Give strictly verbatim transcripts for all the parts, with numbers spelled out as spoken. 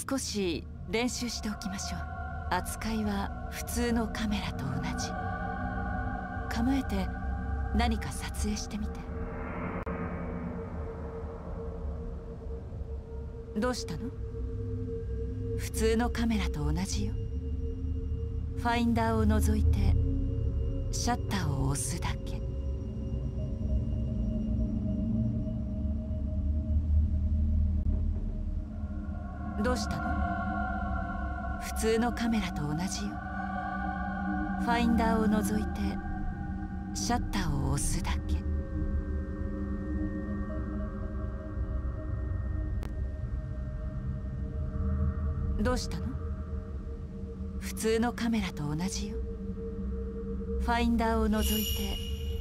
少し練習しておきましょう。扱いは普通のカメラと同じ。構えて何か撮影してみて。どうしたの？普通のカメラと同じよ。ファインダーを除いてシャッターを押すだけ。どうしたの？普通のカメラと同じよ。ファインダーを除いてシャッターを押すだけ。どうしたの？普通のカメラと同じよ。ファインダーを除いて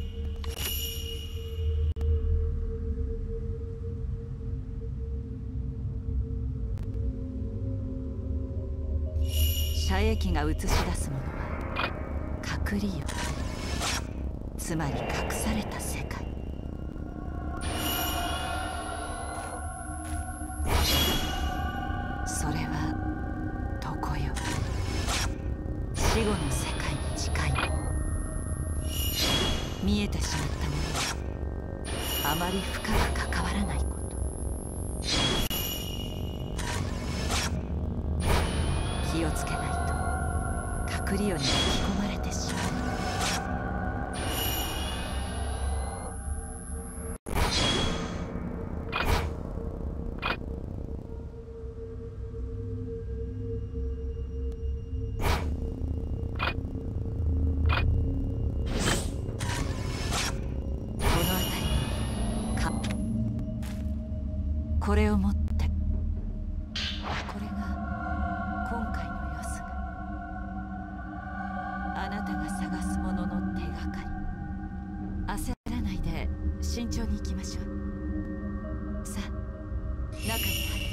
遮液が映し出すものは隠りよ。つまり隠された世界。それはどこよ。死後の世界に近い。見えてしまったものはあまり深く関わらないこと。気をつけないと隠りよに引き込まれてしまう。これを持って。これが今回の様子が。あなたが探すものの手がかり。焦らないで慎重に行きましょう。さあ、中に入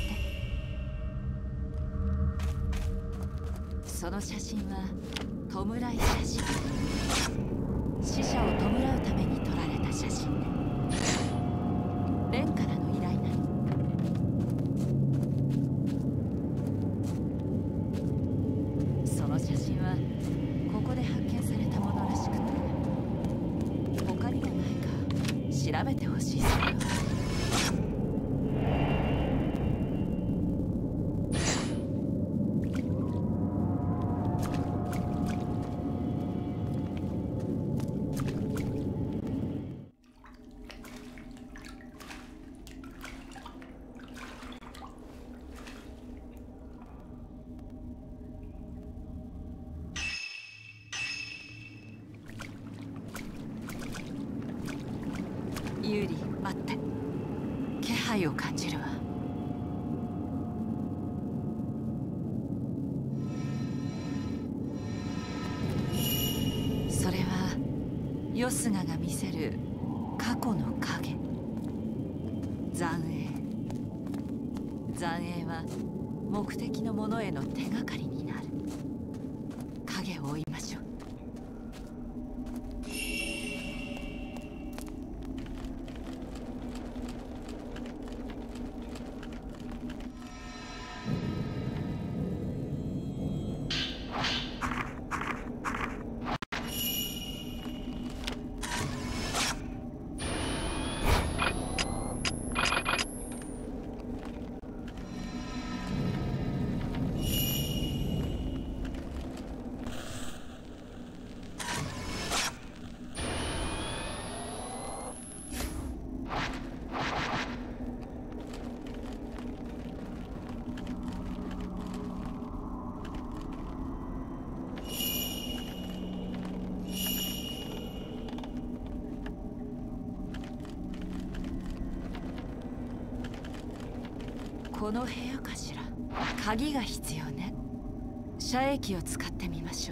って。その写真は弔い写真。死者を弔うために撮られた写真ね。レンからの依頼なの。その写真はここで発見されたものらしくて、他にもないか調べてほしいそうよ。ユーリ、待って。気配を感じるわ。それはヨスガが見せる過去の影。残影。残影は目的のものへの手がかりになる。影を追いましょう。この部屋かしら。鍵が必要ね。遮液を使ってみましょう。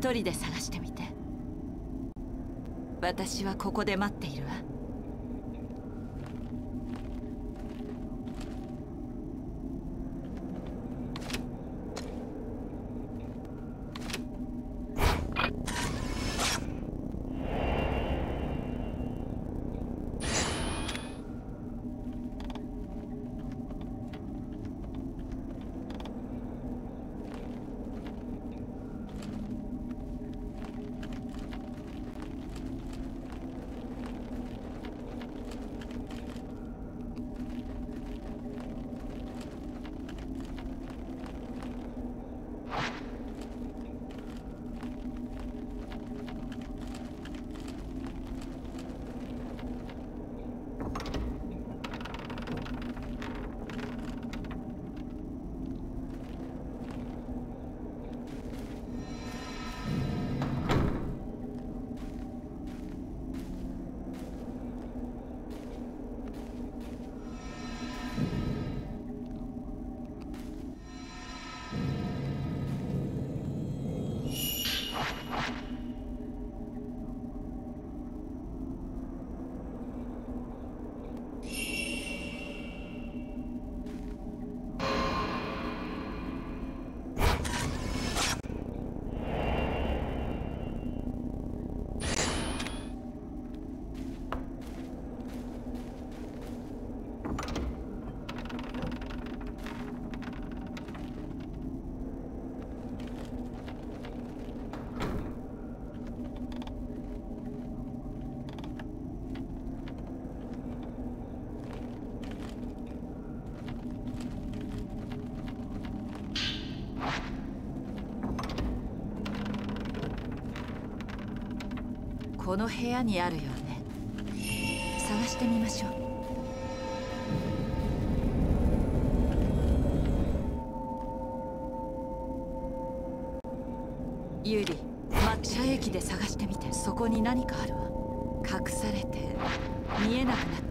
一人で探してみて。私はここで待っているわ。この部屋にあるよね。探してみましょう。ユリ、抹茶駅で探してみて。そこに何かあるわ。隠されて見えなくなって